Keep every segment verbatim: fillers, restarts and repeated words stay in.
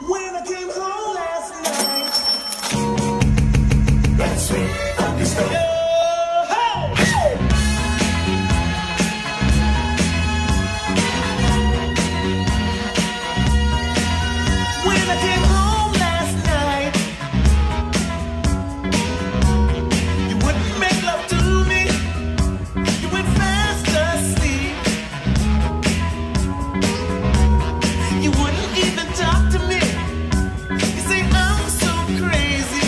When I came home last night, that sweet funky stuff. When I came home last night, you wouldn't make love to me. You went fast asleep. You wouldn't even talk to me. You say I'm so crazy.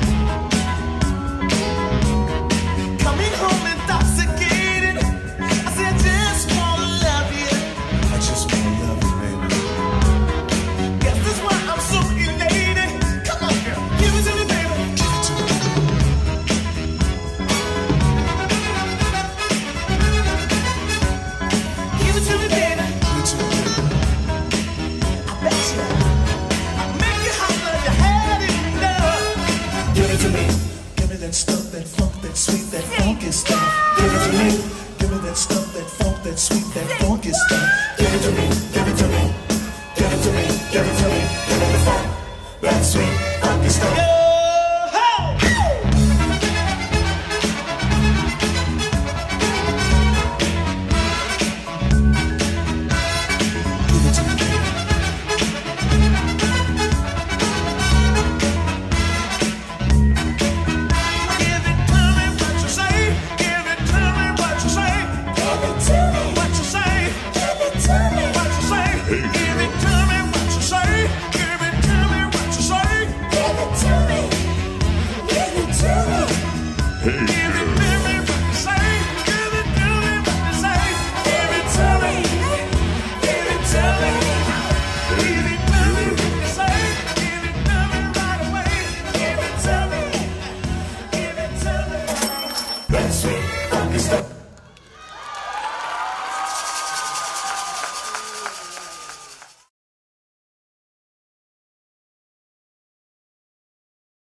Coming home intoxicated. I say I just wanna love you. I just wanna love you, baby. Guess that's why I'm so elated. Come on, girl, give it to me, baby. Give it to me. Give it to me, baby. Give it to me, baby. I bet you I'll make you holler, you had enough. Give it to me. Give me that stuff, that funk, that sweet, that funky stuff. Give it to me. Give me that stuff, that funk, that sweet, that funky stuff. Give it to me. Give it to me. Give it to me. Give it to me. Give me the funk, that sweet, funky stuff. Give it to me. Give it to me, what you say. Give it to me, what you say. Give it to me, what you say. Give it to me, what you say. Give it to me, what you say. Give it to me, what you say. Give it to me. Give it to me. Give it to me.